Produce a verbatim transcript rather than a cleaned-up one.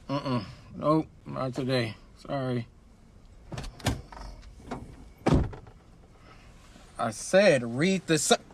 Uh-uh. Nope, not today. Sorry. I said read the...